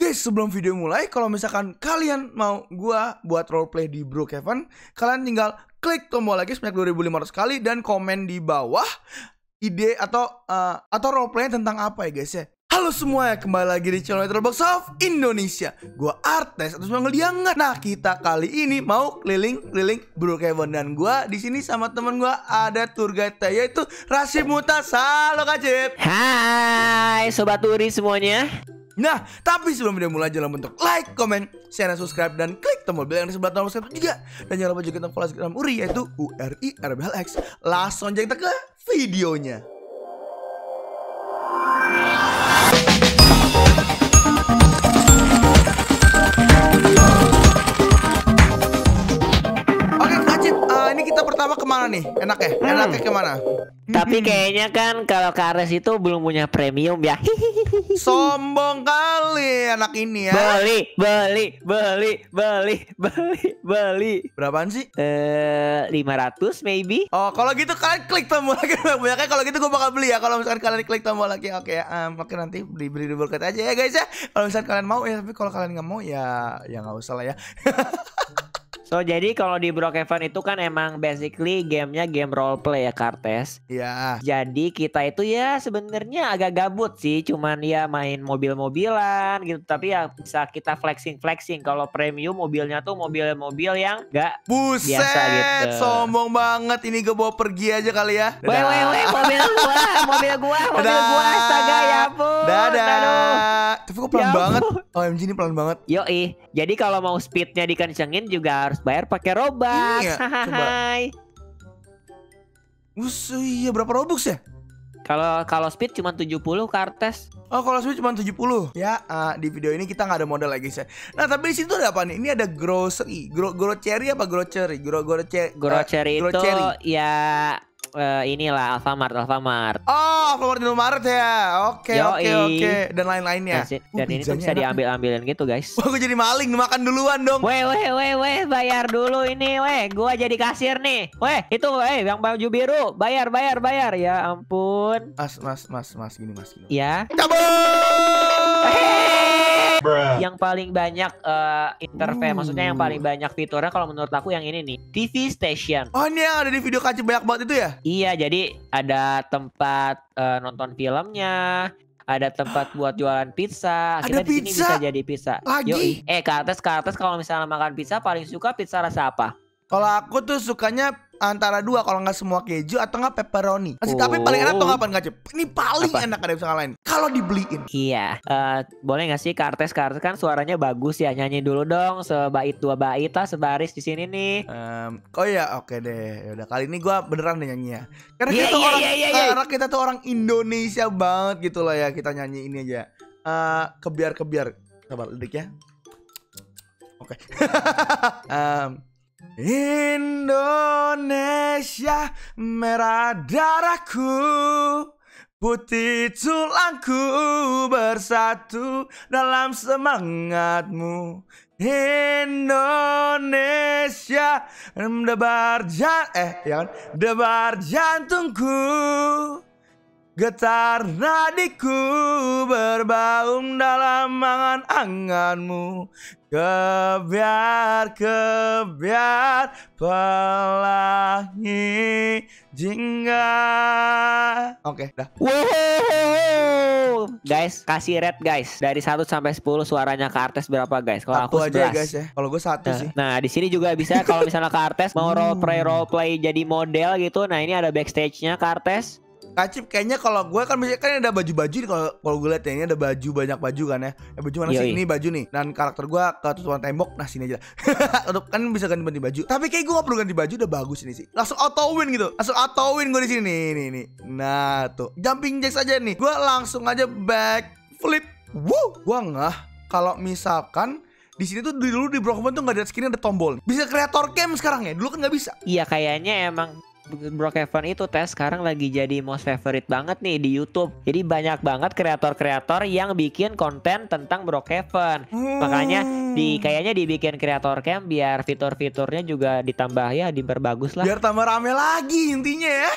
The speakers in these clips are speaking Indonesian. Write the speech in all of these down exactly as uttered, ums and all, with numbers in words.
Oke, sebelum video mulai, kalau misalkan kalian mau gua buat roleplay di Brookhaven, kalian tinggal klik tombol like sebanyak dua ribu lima ratus kali dan komen di bawah ide atau uh, atau roleplay tentang apa ya guys ya. Halo semua, kembali lagi di channel Letterboxd of Indonesia. Gua Artes atau semua ngeliangan. Nah, kita kali ini mau keliling-keliling Brookhaven dan gua di sini sama temen gua ada tour guide yaitu Rasim Mutas. Halo Kak Cip. Hai sobat turi semuanya. Nah, tapi sebelum video mulai jangan lupa untuk like, comment, share, dan subscribe dan klik tombol bel yang di sebelah tombol subscribe juga. Dan jangan lupa juga untuk follow Instagram Uri yaitu U R I R B L X. Langsung aja kita ke videonya. Oke Kak Cip, uh, ini kita pertama kemana nih? Enak ya? Enaknya kemana? Tapi kayaknya kan kalau Kares itu belum punya premium ya. Sombong kali anak ini ya. Beli, beli, beli, beli, beli, beli. Berapaan sih? Eh, lima ratus maybe. Oh, kalau gitu kalian klik tombol lagi banyak. Kalau gitu gue bakal beli ya. Kalau misalkan kalian klik tombol lagi, oke ya. Um, oke nanti beli beli double cut aja ya guys ya. Kalau misalkan kalian mau ya, tapi kalau kalian nggak mau ya, ya nggak usah lah ya. So jadi kalau di Brookhaven itu kan emang basically gamenya game roleplay ya Kartes. Iya. Jadi kita itu ya sebenarnya agak gabut sih, cuman ya main mobil-mobilan gitu. Tapi ya bisa kita flexing-flexing. Kalau premium mobilnya tuh mobil-mobil yang gak Buset, biasa gitu. sombong banget. Ini gue bawa pergi aja kali ya. Weh weh weh, mobil gua, mobil gua, mobil Dadah. gua, astaga ya ampun. Dadah. Aduh. Tapi kok pelan Ya banget. ampun. O M G ini pelan banget. Yoi, jadi kalau mau speednya dikencengin juga harus bayar pakai Robux. Iya, coba. Hai. Us, iya berapa Robux ya? Kalau kalau speed cuma tujuh puluh Kartes. Oh, kalau speed cuma tujuh puluh. Ya, uh, di video ini kita nggak ada modal lagi sih. Nah, tapi di situ ada apa nih? Ini ada grocery. Gro grocery apa grocery? Gro grocery. Grocery uh, itu ya uh, inilah Alfamart, Alfamart. Oh, Alfamart Indomaret ya. Oke, oke, Yoi. oke. Dan lain-lainnya. Dan, si- Uh, dan ini tuh pizzanya bisa enak. diambil-ambilin gitu guys. Wah, gue jadi maling. Makan duluan dong. Weh weh weh weh, bayar dulu ini weh. Gua jadi kasir nih. Weh, itu weh yang baju biru. Bayar bayar bayar. Ya ampun. Mas, mas, mas, mas, gini, mas, gini. Ya. Cabut. Yang paling banyak uh, interface, Uh. maksudnya yang paling banyak fiturnya kalau menurut aku yang ini nih, T V station. Oh, ini yang ada di video Kacip banyak banget itu ya? Iya, jadi ada tempat uh, nonton filmnya, ada tempat buat jualan pizza. Ada Kita di sini pizza? bisa jadi pizza. Lagi? Yoi. Eh, Kartes, Kartes kalau misalnya makan pizza paling suka pizza rasa apa? Kalau aku tuh sukanya antara dua, kalau nggak semua keju atau nggak pepperoni. Masih tapi Oh. paling enak tuh kapan Kacip? Ini paling Apa? enak, ada bisa ngalahin. Kalau dibeliin. Iya, eh, boleh nggak sih Kartes, Kartes kan suaranya bagus ya, nyanyi dulu dong sebait dua bait lah sebaris di sini nih. Um, oh ya, oke deh. Yaudah kali ini gue beneran deh nyanyi ya. Karena Iya, kita tuh iya, orang, iya, iya, iya. karena kita tuh orang Indonesia banget gitu lah ya. Kita nyanyi ini aja. Eh, kebiar kebiar. Sabar lidik ya. Oke. Em, Indonesia merah darahku, putih tulangku, bersatu dalam semangatmu. Indonesia debar jan eh ya kan debar jantungku, getar nadiku, berbaum dalam angan-anganmu. Kebiar, kebiar, pelangi jingga. Oke, dah. Wow, guys, kasih rate guys dari satu sampai sepuluh suaranya Kartes berapa guys? Kalau Aku aku aja ya sebelas. guys ya. Kalau gue satu sih. Nah, di sini juga bisa kalau misalnya Kartes mau role play role play jadi model gitu. Nah, ini ada backstage-nya Kartes. Kacip kayaknya kalau gue kan biasanya kan ada baju-baju nih, kalau kalau gue lihat ya, ini ada baju banyak baju kan ya. Ya baju mana sih? Yoi. Ini baju nih. Dan karakter gue ketutupan tembok. Nah sini aja. Untuk kan bisa ganti-ganti baju. Tapi kayak gue gak perlu ganti baju, udah bagus ini sih. Langsung auto win gitu. Langsung auto win gue di sini nih, nih, nih. Nah tuh jumping jacks aja nih. Gue langsung aja back flip. Woo, gue ngeh kalau misalkan di sini tuh dulu di Brookhaven tuh nggak ada skin, ada tombol. Bisa kreator cam sekarang ya. Dulu kan nggak bisa. Iya, kayaknya emang Brookhaven itu tes sekarang lagi jadi most favorite banget nih di YouTube. Jadi banyak banget kreator-kreator yang bikin konten tentang Brookhaven. Hmm. Makanya di kayaknya dibikin kreator cam biar fitur-fiturnya juga ditambah ya, diperbagus lah. Biar tambah rame lagi intinya ya.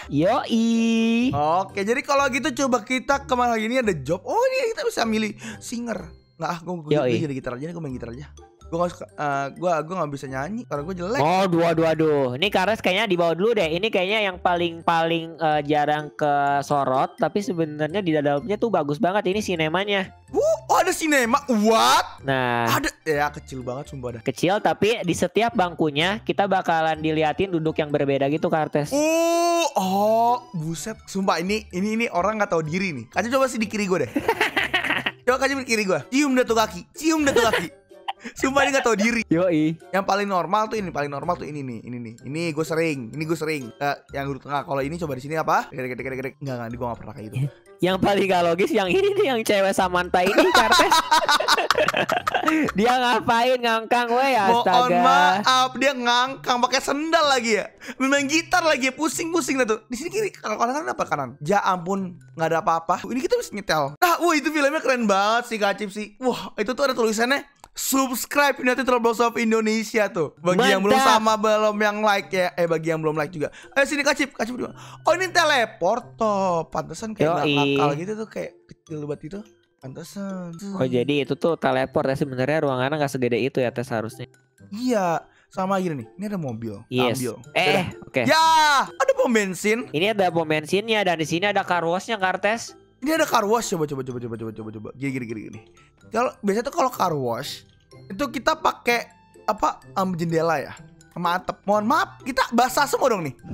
Yoi. Oke, jadi kalau gitu coba kita kemana lagi, ini ada job. Oh, ini kita bisa milih singer. Nggak, ah, gue Yoi. jadi gitar aja nih, gue main gitar aja. Gue gak suka, uh, gue gue nggak bisa nyanyi karena gue jelek. Oh, dua dua aduh. Ini Kartes kayaknya dibawa dulu deh. Ini kayaknya yang paling paling uh, jarang ke sorot, tapi sebenarnya di dalamnya tuh bagus banget ini sinemanya. Uh, oh ada sinema, what? Nah, Ada, ya kecil banget sumpah dah. kecil tapi di setiap bangkunya kita bakalan diliatin duduk yang berbeda gitu Kartes. Uh, oh, buset, sumpah ini ini ini orang nggak tahu diri nih. Kaca coba sih di kiri gue deh. Coba kaca di kiri gue. Cium dah tuh kaki, cium dah tuh kaki. Sumpah ini gak tau diri. Yoi. Yang paling normal tuh ini, paling normal tuh ini nih, ini nih. Ini gue sering, ini gue sering. Uh, yang duduk tengah. Kalau ini coba di sini apa? Gede gede gede. Enggak enggak, gue gak pernah kayak gitu. Yang paling gak logis yang ini nih, yang cewek Samantha ini Kartes. Dia ngapain ngangkang we, astaga. Mohon maaf, dia ngangkang pakai sendal lagi ya. Main gitar lagi ya, pusing-pusing dah tuh. Di sini kiri, kalau kanan apa kanan? Ya ampun, nggak ada apa-apa. Ini kita bisa nyetel. Nah, wah itu filmnya keren banget sih Kak Cip sih. Wah, itu tuh ada tulisannya subscribe United Roblox of Indonesia tuh. Bagi Mantap. yang belum sama belum yang like ya. Eh bagi yang belum like juga. Ayo sini Kak Cip, Kak Cip dulu. Oh ini teleport toh. Pantesan kayak nggak Yoi. ngakal gitu tuh, kayak kecil banget itu. Pantesan. Oh jadi itu tuh teleport ya, sebenarnya ruangannya nggak segede itu ya tes harusnya. Iya, sama gini nih. Ini ada mobil. Yes. Ambil. Eh, oke. Ya, ada pom bensin. Ini ada pom bensinnya dan di sini ada car wash-nya Kartes. Ini ada car wash. Coba coba coba coba coba coba coba. Gini gini gini gini. Kalau biasanya tuh kalau car wash itu kita pakai apa? Um, jendela ya. Sama atap. Mohon maaf, kita basah semua dong nih.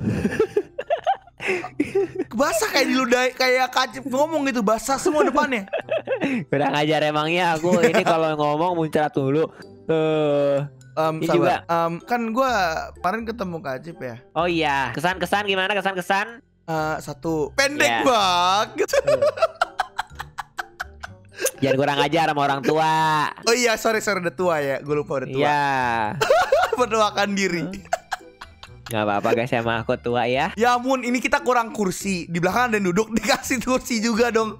Basah kayak diludahi, kayak Kacip ngomong gitu, basah semua depannya. Kurang ajar emangnya aku ini kalau ngomong muncrat dulu. Eh, Um, Ini sabar. juga. Um, kan gue kemarin ketemu Kacip ya. oh iya, kesan-kesan gimana kesan-kesan? Uh, satu pendek Ya. banget. Jangan kurang ajar sama orang tua. Oh iya, sorry sorry udah tua ya. Gue lupa udah tua. Iya. Berdoakan diri. Nggak apa-apa guys, emang aku tua ya. Ya ampun, ini kita kurang kursi. Di belakang ada yang duduk, dikasih kursi juga dong.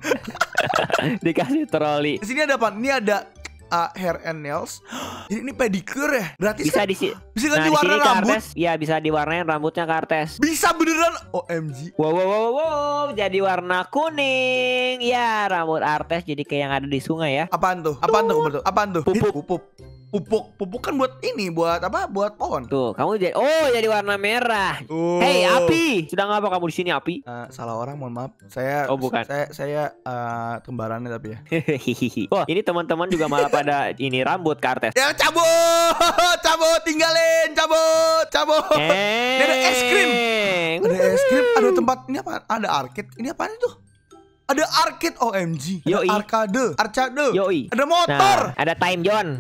Dikasih troli. Di sini ada apa? Ini ada uh, hair and nails. Jadi ini pedicure ya? Gratis Bisa kan? di sini. Bisa Nah, ganti di warna sini rambut? Kartes, ya bisa diwarnain rambutnya Kartes. Bisa beneran? O M G. Wow, wow, wow, wow, jadi warna kuning. Ya, rambut Artes jadi kayak yang ada di sungai ya. Apaan tuh? Apaan tuh? Betul? Apaan tuh? Pupuk. Pupuk. Pupuk. Pupuk kan buat ini, buat apa? Buat pohon. Tuh, kamu jadi oh jadi warna merah. Oh. Hei, Api, sedang apa kamu di sini, Api? Uh, salah orang, mohon maaf. Saya Oh, bukan. Saya saya uh, kembarannya tapi ya. Hehehe. Wah, ini teman-teman juga malah pada ini rambut Kartes. Ya cabut, cabut, tinggalin, cabut, cabut. Eh, Ini ada es krim. Ada es krim, ada tempat ini apa? Ada arcade. Ini apaan itu? Ada arcade O M G. Ada Yoi. arcade, arcade. Yoi. Ada motor. Nah, ada time zone.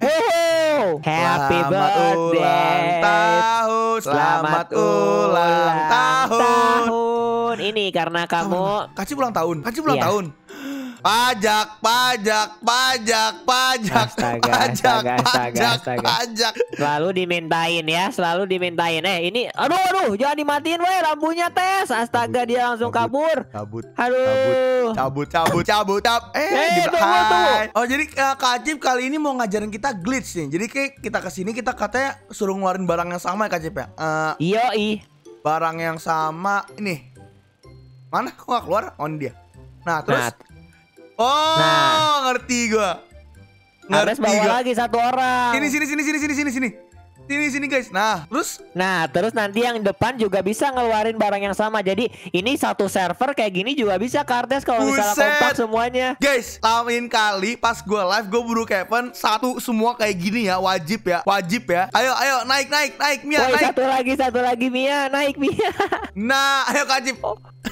Wow, happy Selamat birthday. ulang tahun. Selamat ulang tahun. tahun. Ini karena kamu Kasih ulang tahun. Kasih ulang Iya. tahun. Pajak, pajak, pajak, pajak, Astaga, pajak, astaga, astaga, pajak, astaga. pajak. selalu dimintain ya, selalu dimintain. Eh, ini aduh aduh, jangan dimatiin weh lampunya tes. Astaga, dia langsung kabur. Cabut. Aduh. Cabut, cabut, cabut, cabut. Eh, Eh, di- tunggu, Hai. tunggu. Oh, jadi uh, Kak Ajib kali ini mau ngajarin kita glitch nih. Jadi kayak kita kesini kita katanya suruh ngeluarin barang yang sama ya Kak Ajib ya. Eh, Yoi. barang yang sama ini. Mana? Kok nggak keluar? On dia. Nah, terus. Nah, Oh, Nah. ngerti gua. Harus Ngerti bawa gua. lagi satu orang. Sini, sini, sini, sini, sini, sini, sini. Sini, sini guys. Nah, terus Nah, terus nanti yang depan juga bisa ngeluarin barang yang sama. Jadi ini satu server kayak gini juga bisa Kartes kalau misalnya Buset. kompak semuanya. guys, lain kali pas gue live gue buru Kevin satu semua kayak gini ya, wajib ya, wajib ya. Ayo, ayo naik, naik, naik, Mia, Woi, naik. satu lagi, satu lagi Mia, naik Mia. Nah, ayo Kak Ajib.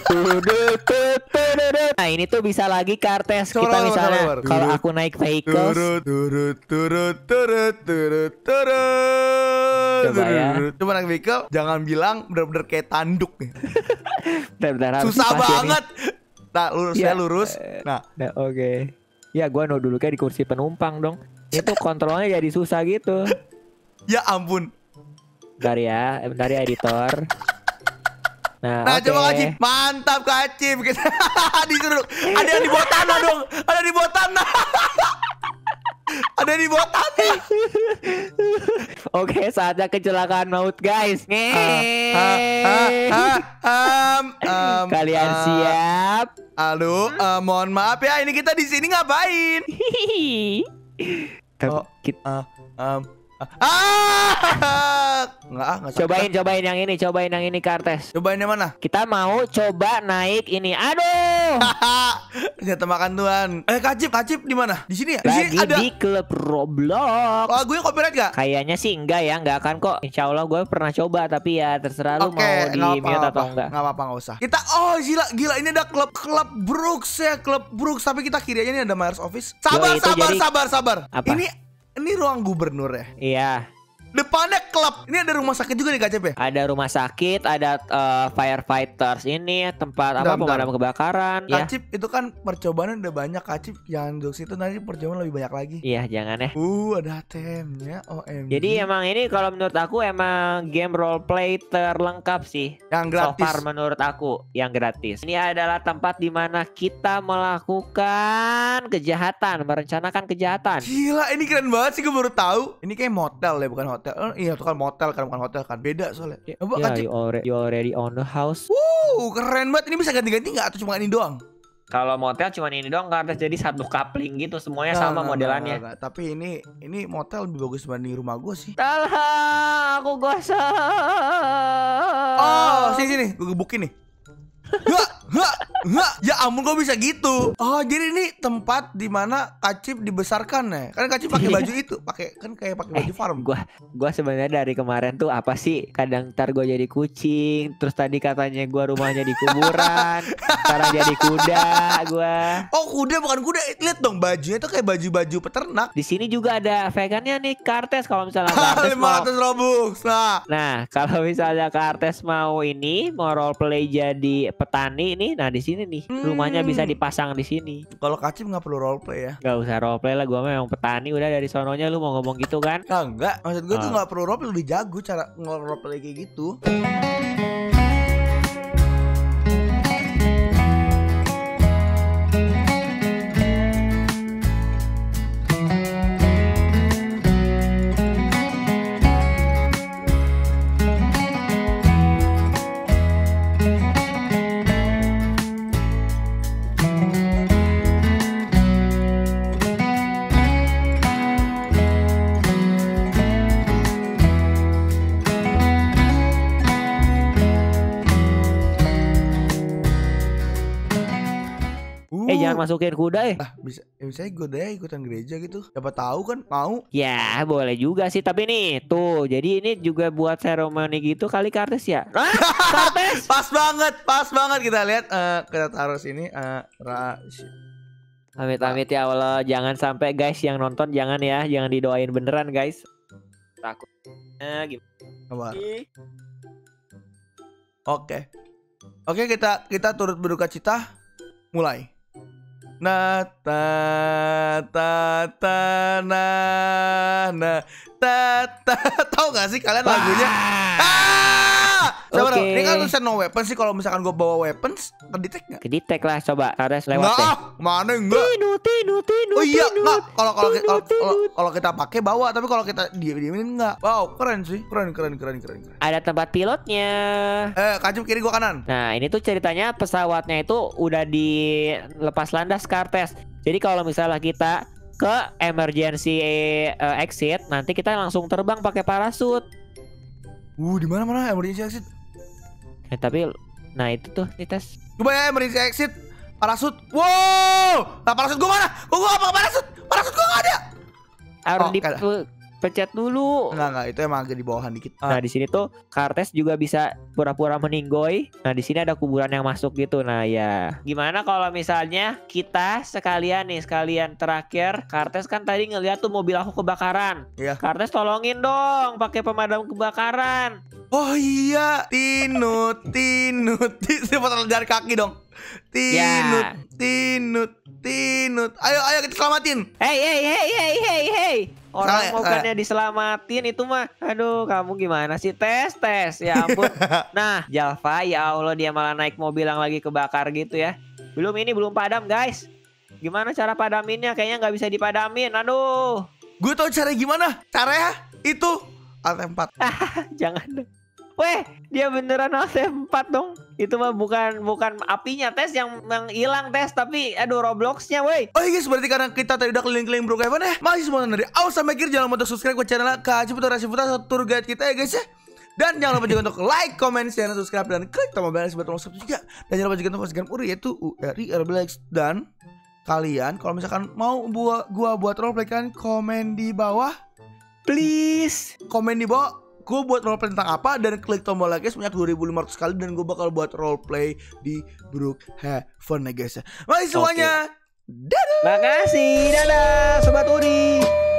Nah, ini tuh bisa lagi Kartes. Coba, Kita coba, misalnya coba, coba. kalau Turut, aku naik vehicles, Turut, turut, turut, turut, turut, turut. Coba ya. turut. Coba naik vehicle, jangan bilang bener-bener kayak tanduk nih. bentar-bentar, harus Susah dipasin nih. banget. Nah, lurus Ya. ya, lurus. Nah, Nah, oke. Ya, gua no dulu kayak di kursi penumpang dong. Itu kontrolnya jadi susah gitu. ya ampun. Bentar ya, eh, bentar ya editor. Nah, Nah, oke. coba Kak Ajib. Mantap Kak Ajib. Disuruh. Ada yang di bawah tanah dong. Ada di bawah tanah. Ada di bawah tanah. Oke, saatnya kecelakaan maut guys. Ah, ah, ah, ah, um, um, Kalian ah, siap? Aduh, eh, mohon maaf ya, ini kita di sini ngapain? Tapi Oh, kita- Ah, um, ah, nggak ah, nggak sakit. cobain cobain yang ini, cobain yang ini Kartes. Cobain yang mana? Kita mau coba naik ini. Aduh. Ternyata makan Tuhan. Eh, Kacip, Kacip di mana? Di sini ya? Di sini Lagi ada. di klub Roblox. Lagunya copyright gak? Kayaknya sih enggak ya, enggak akan kok. Insya Allah gue pernah coba, tapi ya terserah lu Oke, mau di nggak mute atau enggak. Nggak apa-apa, nggak usah. Kita, oh gila, gila ini ada klub klub Brooks ya, klub Brooks. Tapi kita kiri aja nih ada Myers Office. Sabar, Yo, itu sabar, jadi- sabar, sabar. Apa? Ini ini ruang gubernur ya. Iya, Depannya klub. Ini ada rumah sakit juga nih Kacip ya. ada rumah sakit, ada eh, firefighters ini tempat apa Bentar, pemadam kebakaran. Ya, Kacip itu kan percobaan udah banyak Kacip. Jangan jokes itu nanti percobaan lebih banyak lagi. iya jangan ya. Uh, ada H T M-nya. O M G. Jadi emang ini kalau menurut aku emang game roleplay terlengkap sih. yang So gratis. far menurut aku yang gratis. Ini adalah tempat di mana kita melakukan kejahatan, merencanakan kejahatan. Gila, ini keren banget sih, gue baru tahu. Ini kayak motel ya, bukan hotel. Oh, iya, itu kan motel kan, bukan hotel kan. Beda soalnya. Coba Ya, Kacip. you already, you already own the house. Uh, keren banget. Ini bisa ganti-ganti nggak atau cuma ini doang? Kalau motel cuma ini doang Kartes, jadi satu coupling gitu semuanya Nggak, sama nggak, modelannya. nggak, nggak. Tapi ini ini motel lebih bagus dibanding rumah gue sih. Talha, aku gosok. Oh, sini sini, gue gebukin nih. Hah, hah, hah. Ya ampun, kok bisa gitu? Oh, jadi ini tempat di mana Kacip dibesarkan ya? Kan Kacip pakai baju itu, pakai kan kayak pakai baju farm. Gua gua sebenarnya dari kemarin tuh apa sih? Kadang ntar gua jadi kucing, terus tadi katanya gua rumahnya di kuburan, sekarang jadi kuda gua. Oh, kuda bukan kuda. Lihat dong bajunya tuh kayak baju-baju peternak. Di sini juga ada vegannya nih Kartes kalau misalnya Kartes lima mau. ratus Robux. Nah, Nah, kalau misalnya Kartes mau ini, mau roleplay jadi petani ini, nah di sini nih rumahnya bisa Hmm. dipasang di sini. kalau Kacip nggak perlu roleplay ya. Gak usah roleplay lah, gua memang petani udah dari sononya lu mau ngomong gitu kan? Ah, enggak, maksud gue tuh Ah. nggak perlu roleplay, lebih jago cara nge-roleplay kayak gitu. Eh Uh. jangan masukin kuda eh. Ah, bisa ya bisa gue deh ikutan gereja gitu. Siapa tahu kan mau. Ya boleh juga sih, tapi nih tuh jadi ini juga buat seremoni gitu kali Kartes ya. Ah, Kartes. Pas banget, pas banget kita lihat eh, kita taruh sini eh ra Amit-amit ya Allah, jangan sampai guys yang nonton jangan ya, jangan didoain beneran guys. Takut. Nah, gimana? kabar. Oke. Oke, kita kita turut berduka cita. Mulai. Na ta ta ta na na ta ta. Tahu gak sih kalian lagunya? Ah! Coba Oke. dong. Ini kan tulisan no weapon sih, kalau misalkan gue bawa weapons kedetek nggak? Kedetek lah coba, Kartes lewat Enggak, deh. ah, mana enggak? Tinu tinu tinu. Oh iya, tinu. enggak. Kalau kalau Tinu, kalau tinu. kalau- kalau kita pakai bawa, tapi kalau kita diem-diemin enggak. Wow, keren sih. Keren keren keren keren keren. Ada tempat pilotnya. Eh, Kacip kiri gua kanan. Nah ini tuh ceritanya pesawatnya itu udah dilepas landas Kartes. Jadi kalau misalnya kita ke emergency eh, exit, nanti kita langsung terbang pakai parasut. Uh, di mana-mana emergency exit. Eh tapi, nah itu tuh di tes. Coba ya emergency exit. Parasut. Wow! Nah, parasut gua mana? Gua gua apa parasut? Parasut gua enggak ada. Harus Oh, dipencet dulu. Enggak enggak, itu emang agak di bawahan dikit. Nah Ah, di sini tuh Kartes juga bisa pura-pura meninggoy. Nah di sini ada kuburan yang masuk gitu. Nah ya, gimana kalau misalnya kita sekalian nih, sekalian terakhir, Kartes kan tadi ngeliat tuh mobil aku kebakaran. Iya. Kartes tolongin dong, pakai pemadam kebakaran. Oh iya, tinut, tinut, tinut. Cepat jalan kaki dong. Tinut, Ya. tinut, tinut. Ayo, ayo kita selamatin. Hey hey hey hey hey hey. Orang Salah ya, mau salah bukannya diselamatin itu mah. Aduh, kamu gimana sih? Tes tes. Ya ampun. Nah, Jalva ya Allah dia malah naik mobil yang lagi kebakar gitu ya. Belum ini belum padam, guys. Gimana cara padaminnya? Kayaknya nggak bisa dipadamin. Aduh. Gue tau cara gimana. Caranya itu Alt F empat. Jangan dong. Weh, dia beneran Alt F empat dong. Itu mah bukan bukan apinya tes yang yang hilang tes, tapi aduh Robloxnya, weh. Oh iya guys, berarti karena kita tadi udah keliling-keliling Brookhaven ya. Masih semua dari awal sampai akhir, jangan lupa untuk subscribe ke channel Kak Haji Putra Sifuta tour guide kita ya guys ya. Dan jangan lupa juga untuk like, comment, share, dan subscribe, dan klik tombol bell sebagai tombol subscribe juga. Dan jangan lupa juga untuk Instagram Uri yaitu U R I R B X. Dan kalian kalau misalkan mau buat gua buat roleplay, kalian komen di bawah, please. Komen di bawah gue buat roleplay tentang apa, dan klik tombol like sebanyak dua ribu lima ratus kali, dan gue bakal buat roleplay di Brookhaven ya guys ya. Makasih semuanya. Dadah. Makasih. Dadah Sobat Uri.